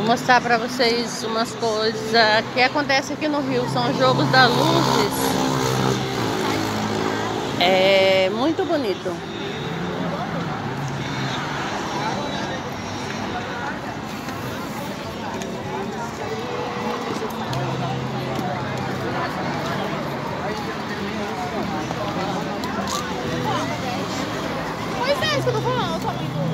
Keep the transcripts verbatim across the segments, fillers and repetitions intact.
Vou mostrar pra vocês umas coisas que acontece aqui no Rio. São Jogos da Luzes. É muito bonito. Pois é, isso que eu tô falando, o tamanho do...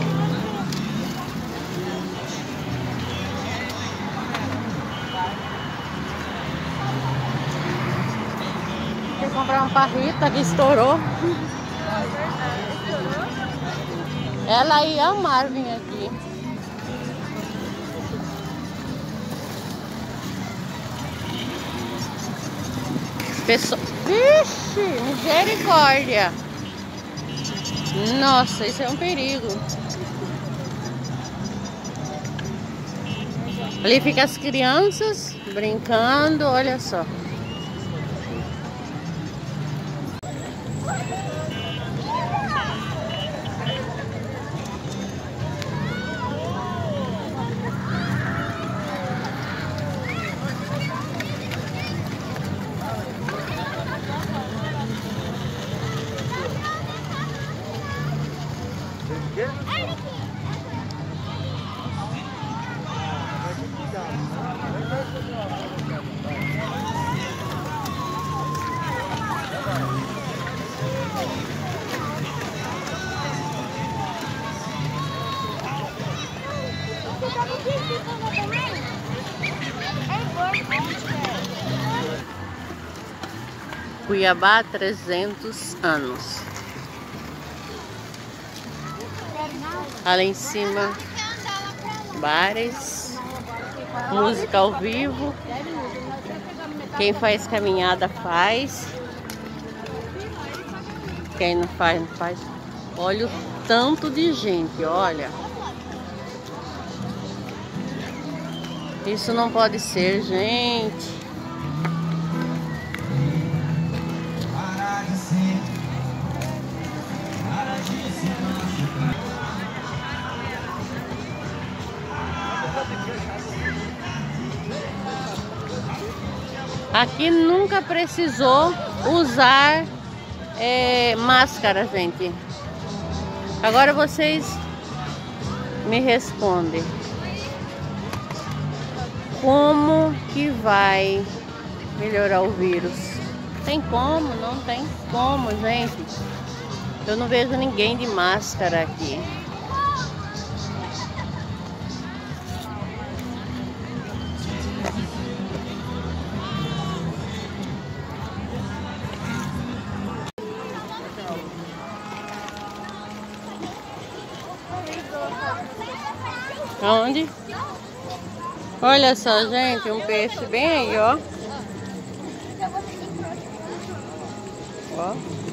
Quer comprar uma parrita que estourou. Ela e a Marvin aqui. Pessoa... Vixe, misericórdia. Nossa, isso é um perigo. Ali fica as crianças brincando, olha só. Cuiabá, trezentos anos. Ali em cima, bares, música ao vivo. Quem faz caminhada faz. Quem não faz, não faz. Olha o tanto de gente, olha. Isso não pode ser, gente. Aqui nunca precisou usar é, máscara, gente. Agora vocês me respondem. Como que vai melhorar o vírus? Tem como? Não tem como, gente. Eu não vejo ninguém de máscara aqui. Aonde? Olha só, gente, um peixe bem aí, ó. Ó.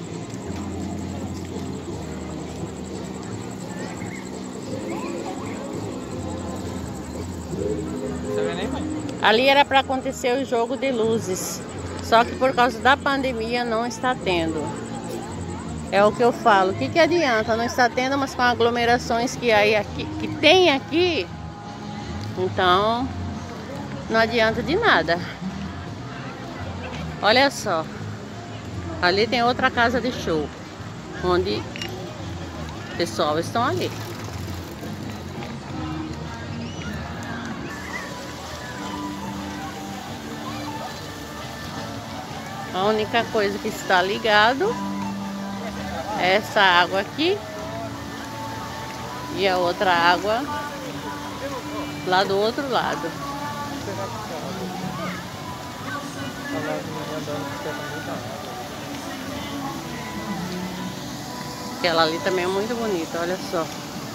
Ali era para acontecer o jogo de luzes, só que por causa da pandemia não está tendo. É o que eu falo. O que que adianta? Não está tendo, mas com aglomerações que aí aqui, que tem aqui, então não adianta de nada. Olha só. Ali tem outra casa de show, onde o pessoal estão ali. A única coisa que está ligado é essa água aqui e a outra água lá do outro lado. Aquela ali também é muito bonita, olha só.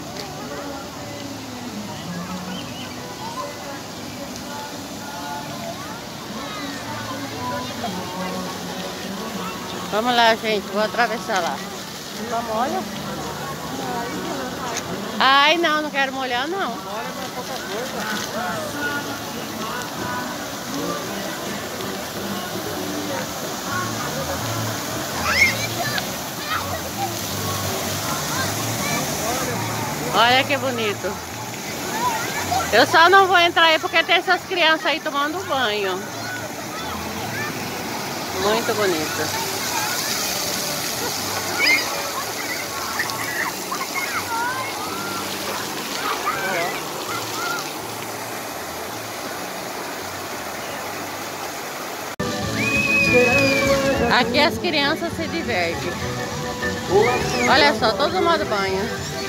Vamos lá, gente, vou atravessar lá. Só molha? Ai, não, não quero molhar, não. Molha, mas pouca coisa. Olha que bonito. Eu só não vou entrar aí porque tem essas crianças aí tomando banho. Muito bonito. Aqui as crianças se divertem. Olha só, todo tomando banho.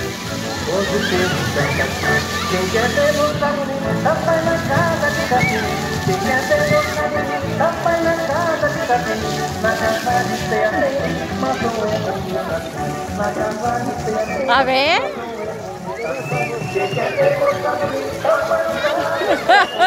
Quem quer ver moça bonita, vai na casa de capim. Quem quer ver moça bonita, vai na casa de capim. Na casa de Teatém, mas não é assim. Na casa de Teatém. Tá vendo? Quem quer ver moça bonita, vai na casa de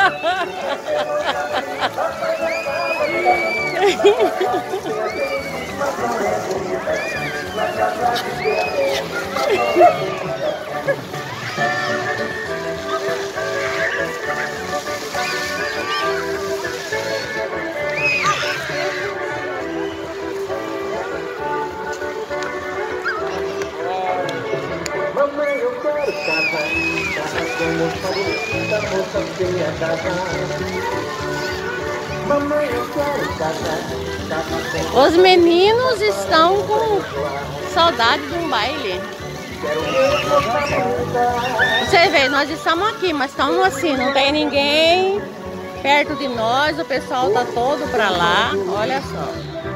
Mamãe, eu quero casar, casar com moça bonita, moça feia casar. Mamãe, eu quero casar, casar com... Os meninos estão com saudade de um baile. Você vê, nós estamos aqui, mas estamos assim, não tem ninguém perto de nós, o pessoal tá todo pra lá, olha só.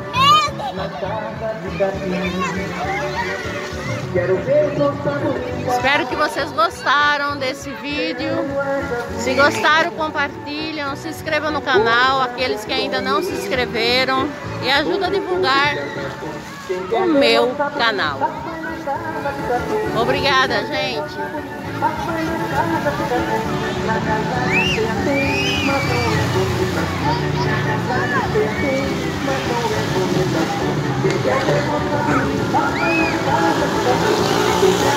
Espero que vocês gostaram desse vídeo. Se gostaram, compartilham, se inscrevam no canal, aqueles que ainda não se inscreveram, e ajuda a divulgar o meu canal. Obrigada, gente. Thank you.